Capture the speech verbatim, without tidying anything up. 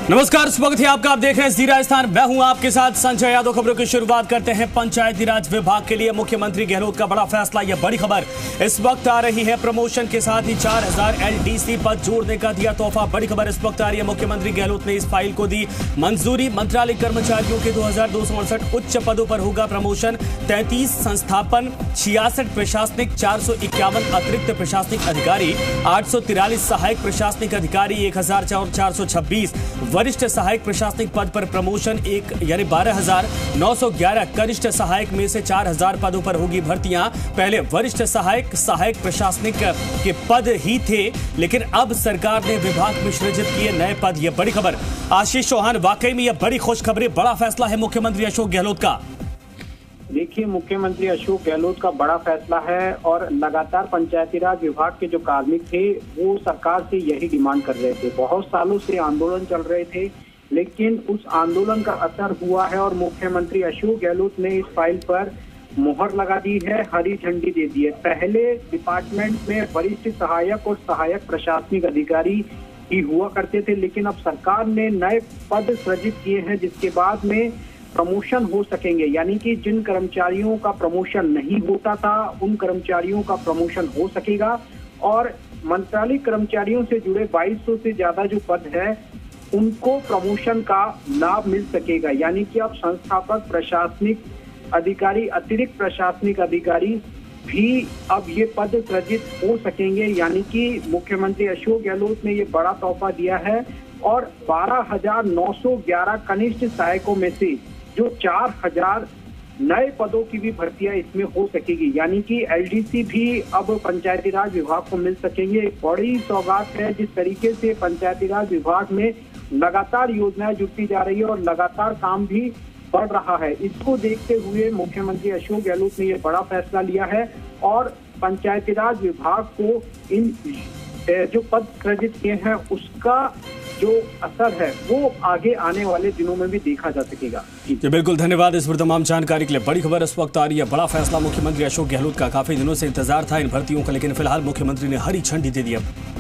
नमस्कार, स्वागत है आपका। आप देख रहे हैं जी राजस्थान। मैं हूं आपके साथ संजय यादव। खबरों की शुरुआत करते हैं पंचायती राज विभाग के लिए मुख्यमंत्री गहलोत का बड़ा फैसला। यह बड़ी खबर इस वक्त आ रही है। प्रमोशन के साथ ही चार हजार एलडीसी पद जोड़ने का दिया तोहफा। बड़ी खबर इस वक्त आ रही है। मुख्यमंत्री गहलोत ने इस फाइल को दी मंजूरी। मंत्रालय कर्मचारियों के दो हजार दो सौ अड़सठ उच्च पदों पर होगा प्रमोशन। तैंतीस संस्थापन, छियासठ प्रशासनिक, चार सौ इक्यावन अतिरिक्त प्रशासनिक अधिकारी, आठ सौ तिरालीस सहायक प्रशासनिक अधिकारी, एक हजार चार सौ छब्बीस वरिष्ठ सहायक प्रशासनिक पद पर प्रमोशन, एक यानी बारह हजार नौ सौ ग्यारह कनिष्ठ सहायक में से चार हजार पदों पर होगी भर्तियां। पहले वरिष्ठ सहायक सहायक प्रशासनिक के पद ही थे, लेकिन अब सरकार ने विभाग में सृजित किए नए पद। यह बड़ी खबर। आशीष चौहान, वाकई में यह बड़ी खुशखबरी, बड़ा फैसला है मुख्यमंत्री अशोक गहलोत का। देखिए, मुख्यमंत्री अशोक गहलोत का बड़ा फैसला है और लगातार पंचायती राज विभाग के जो कार्मिक थे वो सरकार से यही डिमांड कर रहे थे। बहुत सालों से आंदोलन चल रहे थे, लेकिन उस आंदोलन का असर हुआ है और मुख्यमंत्री अशोक गहलोत ने इस फाइल पर मुहर लगा दी है, हरी झंडी दे दी है। पहले डिपार्टमेंट में वरिष्ठ सहायक और सहायक प्रशासनिक अधिकारी ही हुआ करते थे, लेकिन अब सरकार ने नए पद सृजित किए हैं जिसके बाद में प्रमोशन हो सकेंगे। यानी कि जिन कर्मचारियों का प्रमोशन नहीं होता था उन कर्मचारियों का प्रमोशन हो सकेगा और मंत्रालय कर्मचारियों से जुड़े बाईस सौ से ज्यादा जो पद है उनको प्रमोशन का लाभ मिल सकेगा। यानी कि अब संस्थापक, प्रशासनिक अधिकारी, अतिरिक्त प्रशासनिक अधिकारी भी अब ये पद सृजित हो सकेंगे। यानी कि मुख्यमंत्री अशोक गहलोत ने ये बड़ा तोहफा दिया है और बारह हजार नौ सौ ग्यारह कनिष्ठ सहायकों में से जो चार हजार नए पदों की भी भर्तियां इसमें हो सकेगी। यानी कि एलडीसी भी अब पंचायती राज विभाग को मिल सकेंगे। एक बड़ी सौगात है। जिस तरीके से पंचायती राज विभाग में लगातार योजनाएं जुटती जा रही है और लगातार काम भी बढ़ रहा है, इसको देखते हुए मुख्यमंत्री अशोक गहलोत ने यह बड़ा फैसला लिया है और पंचायती राज विभाग को इन जो पद सृजित किए हैं उसका जो असर है वो आगे आने वाले दिनों में भी देखा जा सकेगा। जी बिल्कुल, धन्यवाद इस पर तमाम जानकारी के लिए। बड़ी खबर इस वक्त आ रही है। बड़ा फैसला मुख्यमंत्री अशोक गहलोत का। काफी दिनों से इंतजार था इन भर्तियों का, लेकिन फिलहाल मुख्यमंत्री ने हरी झंडी दे दी।